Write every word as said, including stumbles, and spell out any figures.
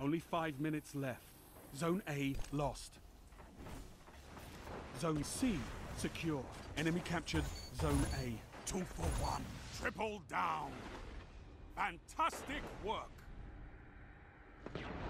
Only five minutes left. Zone A lost. Zone C secure. Enemy captured Zone A. Two for one. Triple down. Fantastic work.